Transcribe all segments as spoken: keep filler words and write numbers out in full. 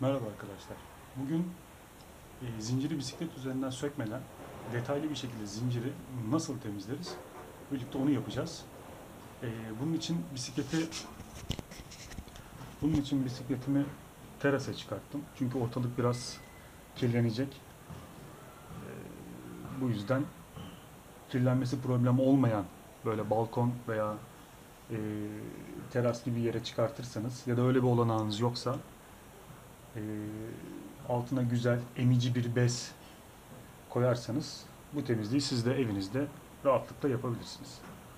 Merhaba arkadaşlar. Bugün e, zinciri bisiklet üzerinden sökmeden detaylı bir şekilde zinciri nasıl temizleriz? Birlikte onu yapacağız. E, bunun için bisikleti bunun için bisikletimi terasa çıkarttım. Çünkü ortalık biraz kirlenecek. E, bu yüzden kirlenmesi problem olmayan böyle balkon veya e, teras gibi yere çıkartırsanız ya da öyle bir olanağınız yoksa e, altına güzel emici bir bez koyarsanız bu temizliği siz de evinizde rahatlıkla yapabilirsiniz.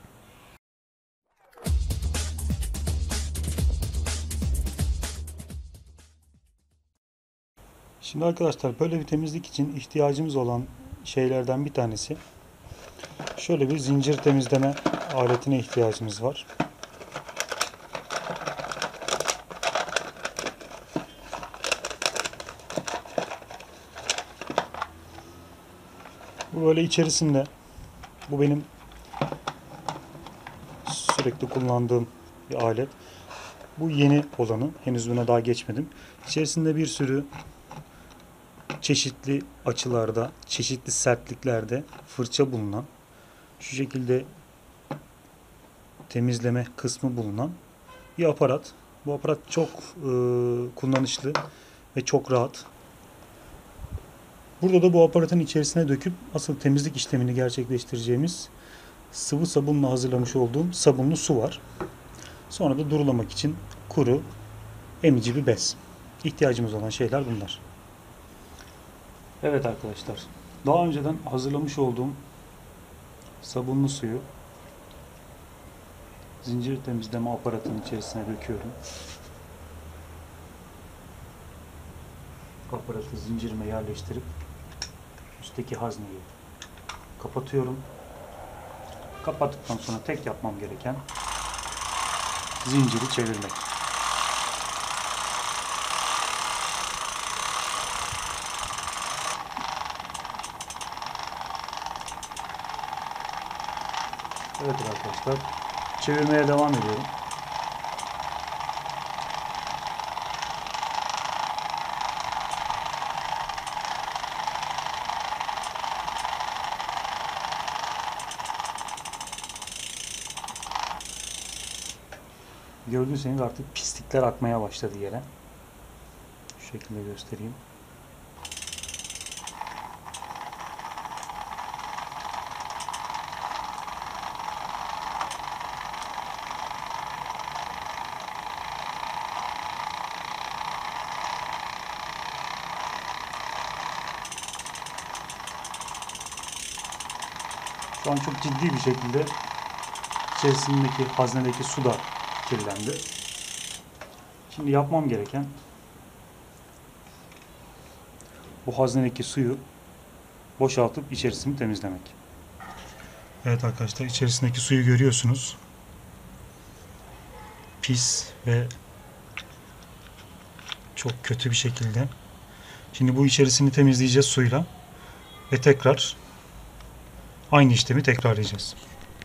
Şimdi arkadaşlar böyle bir temizlik için ihtiyacımız olan şeylerden bir tanesi şöyle bir zincir temizleme aletine ihtiyacımız var. Bu böyle içerisinde bu benim sürekli kullandığım bir alet. Bu yeni olanı. Henüz buna daha geçmedim. İçerisinde bir sürü çeşitli açılarda, çeşitli sertliklerde fırça bulunan, şu şekilde temizleme kısmı bulunan bir aparat. Bu aparat çok e, kullanışlı ve çok rahat. Burada da bu aparatın içerisine döküp asıl temizlik işlemini gerçekleştireceğimiz sıvı sabunla hazırlamış olduğum sabunlu su var. Sonra da durulamak için kuru, emici bir bez. İhtiyacımız olan şeyler bunlar. Evet arkadaşlar, daha önceden hazırlamış olduğum sabunlu suyu zincir temizleme aparatının içerisine döküyorum. Aparatı zincirime yerleştirip üstteki hazneyi kapatıyorum. Kapattıktan sonra tek yapmam gereken zinciri çevirmek. Evet arkadaşlar, çevirmeye devam ediyorum. Gördüğünüz artık pislikler akmaya başladı yere. Şu şekilde göstereyim. Şu an çok ciddi bir şekilde içerisindeki haznedeki su da kirlendi. Şimdi yapmam gereken bu haznedeki suyu boşaltıp içerisini temizlemek. Evet arkadaşlar, içerisindeki suyu görüyorsunuz. Pis ve çok kötü bir şekilde. Şimdi bu içerisini temizleyeceğiz suyla ve tekrar aynı işlemi tekrarlayacağız.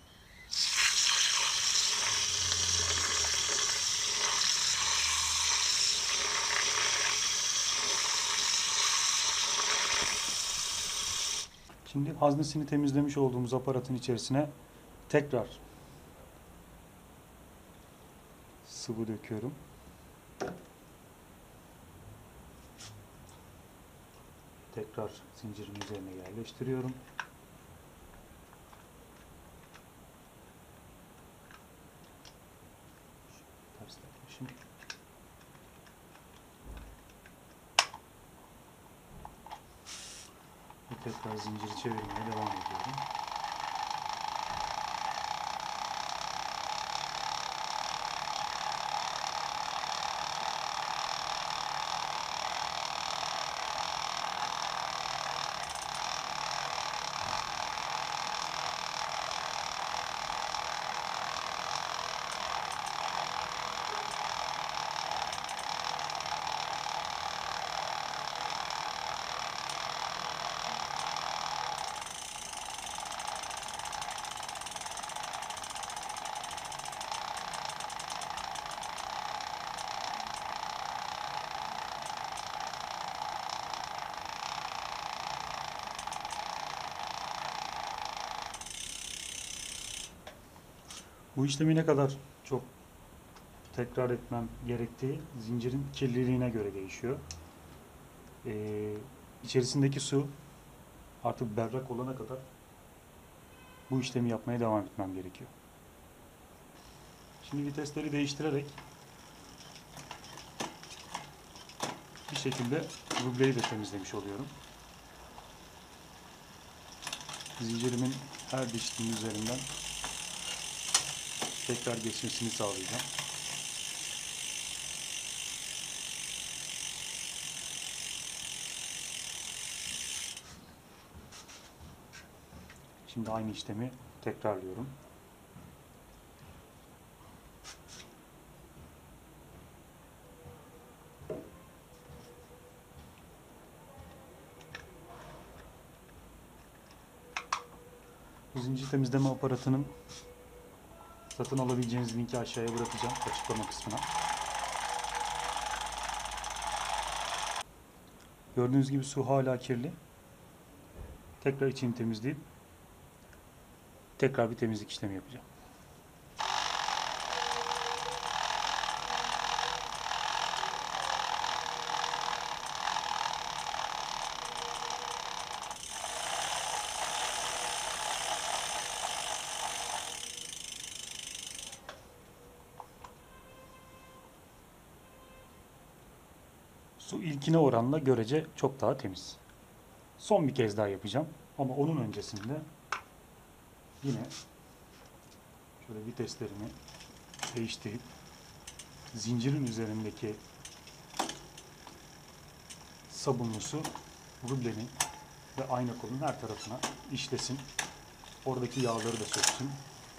Şimdi haznesini temizlemiş olduğumuz aparatın içerisine tekrar sıvı döküyorum. Tekrar zincirin üzerine yerleştiriyorum. Ters takmışım. Ve tekrar zinciri çevirmeye devam ediyorum. Bu işlemi ne kadar çok tekrar etmem gerektiği zincirin kirliliğine göre değişiyor. Ee, içerisindeki su artık berrak olana kadar bu işlemi yapmaya devam etmem gerekiyor. Şimdi vitesleri değiştirerek bir şekilde rubleyi de temizlemiş oluyorum. Zincirimin her dişliğin üzerinden tekrar geçmesini sağlayacağım. Şimdi aynı işlemi tekrarlıyorum. Bu zincir temizleme aparatının satın alabileceğiniz linki aşağıya bırakacağım açıklama kısmına. Gördüğünüz gibi su hala kirli. Tekrar içini temizleyip tekrar bir temizlik işlemi yapacağım. Su ilkine oranla görece çok daha temiz. Son bir kez daha yapacağım. Ama onun öncesinde yine şöyle viteslerimi değiştirip zincirin üzerindeki sabunlu su rublenin ve ayna kolunun her tarafına işlesin. Oradaki yağları da söksün.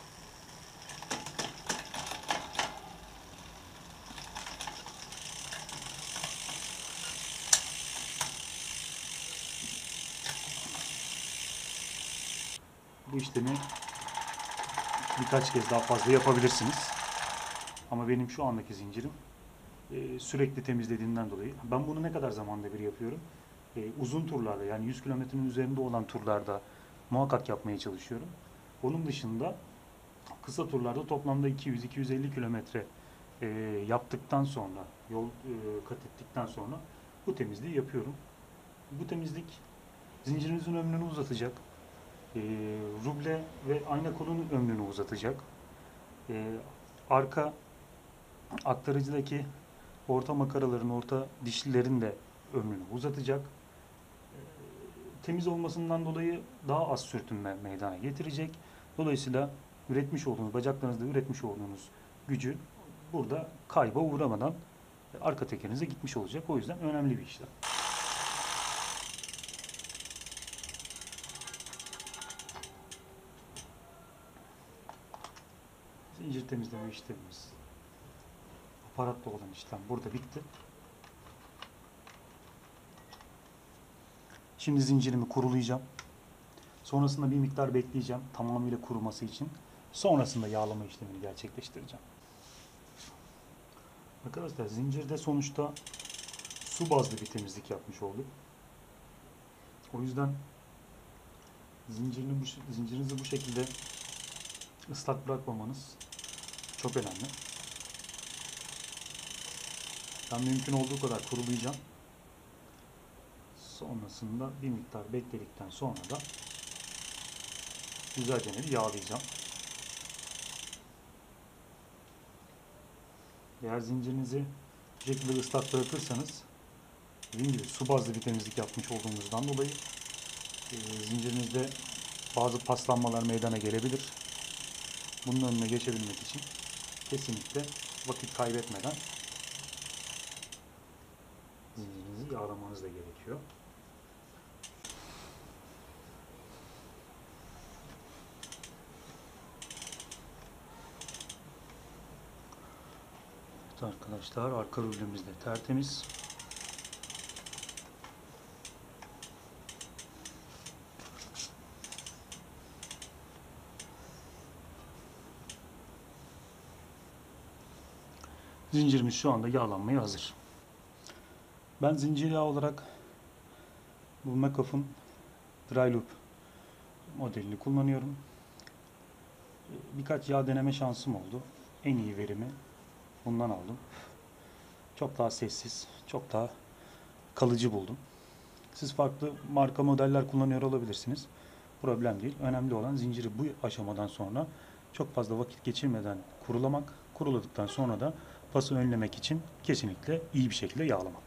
Bu işlemi birkaç kez daha fazla yapabilirsiniz. Ama benim şu andaki zincirim e, sürekli temizlediğinden dolayı. Ben bunu ne kadar zamanda bir yapıyorum? E, uzun turlarda, yani yüz kilometrenin üzerinde olan turlarda muhakkak yapmaya çalışıyorum. Onun dışında kısa turlarda toplamda iki yüz iki yüz elli kilometre e, yaptıktan sonra, yol e, kat ettikten sonra bu temizliği yapıyorum. Bu temizlik zincirinizin ömrünü uzatacak. E, ruble ve ayna kolunun ömrünü uzatacak. E, arka aktarıcıdaki orta makaraların, orta dişlilerin de ömrünü uzatacak. E, temiz olmasından dolayı daha az sürtünme meydana getirecek. Dolayısıyla üretmiş olduğunuz, bacaklarınızda üretmiş olduğunuz gücü burada kayba uğramadan arka tekerinize gitmiş olacak. O yüzden önemli bir işlem. Zincir temizleme işlemimiz, aparatla olan işlem burada bitti. Şimdi zincirimi kurulayacağım. Sonrasında bir miktar bekleyeceğim tamamıyla kuruması için. Sonrasında yağlama işlemini gerçekleştireceğim. Arkadaşlar zincirde sonuçta su bazlı bir temizlik yapmış olduk. O yüzden zincirini bu, zincirinizi bu şekilde ıslak bırakmamanız çok önemli. Ben mümkün olduğu kadar kurulayacağım. Sonrasında bir miktar bekledikten sonra da güzelce bir yağlayacağım. Eğer zincirinizi bu şekilde ıslak bırakırsanız, dediğim gibi su bazlı bir temizlik yapmış olduğumuzdan dolayı e, zincirinizde bazı paslanmalar meydana gelebilir. Bunun önüne geçebilmek için kesinlikle vakit kaybetmeden zincirinizi yağlamanız da gerekiyor. Evet arkadaşlar, arka rublemiz de tertemiz. Zincirimiz şu anda yağlanmaya hazır. Ben zincir yağı olarak bu McAfee'ın Dry Loop modelini kullanıyorum. Birkaç yağ deneme şansım oldu. En iyi verimi bundan aldım. Çok daha sessiz, çok daha kalıcı buldum. Siz farklı marka modeller kullanıyor olabilirsiniz. Problem değil. Önemli olan zinciri bu aşamadan sonra çok fazla vakit geçirmeden kurulamak. Kuruladıktan sonra da pası önlemek için kesinlikle iyi bir şekilde yağlamak.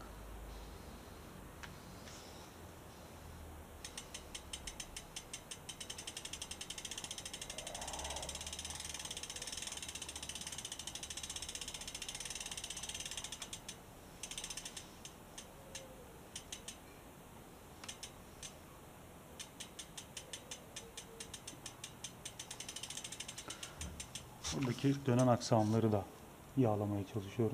Buradaki dönen aksamları da yağlamaya çalışıyorum.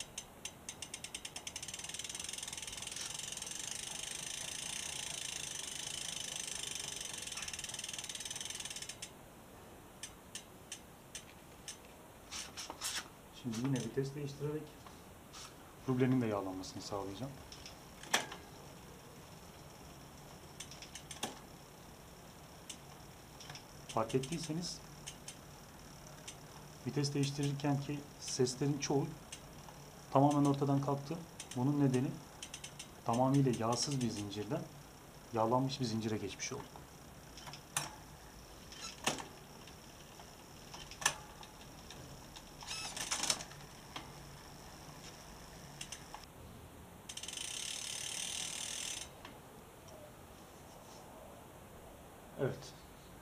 Şimdi yine vites değiştirerek rublenin de yağlanmasını sağlayacağım. Fark ettiyseniz vites değiştirirken ki seslerin çoğu tamamen ortadan kalktı. Bunun nedeni tamamıyla yağsız bir zincirden yağlanmış bir zincire geçmiş olduk. Evet.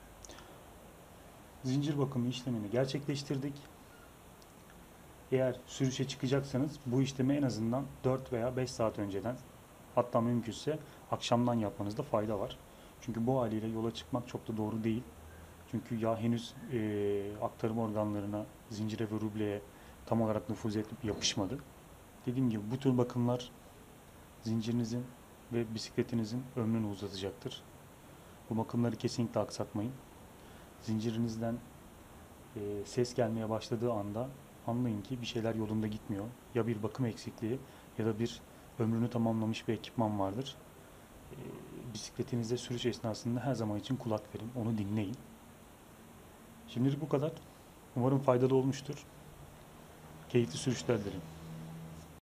Zincir bakımı işlemini gerçekleştirdik. Eğer sürüşe çıkacaksanız bu işlemi en azından dört veya beş saat önceden, hatta mümkünse akşamdan yapmanızda fayda var. Çünkü bu haliyle yola çıkmak çok da doğru değil. Çünkü yağ henüz e, aktarım organlarına, zincire ve rubleye tam olarak nüfuz edip yapışmadı. Dediğim gibi bu tür bakımlar zincirinizin ve bisikletinizin ömrünü uzatacaktır. Bu bakımları kesinlikle aksatmayın. Zincirinizden e, ses gelmeye başladığı anda anlayın ki bir şeyler yolunda gitmiyor. Ya bir bakım eksikliği ya da bir ömrünü tamamlamış bir ekipman vardır. E, bisikletinizde sürüş esnasında her zaman için kulak verin, onu dinleyin. Şimdilik bu kadar. Umarım faydalı olmuştur. Keyifli sürüşler dilerim.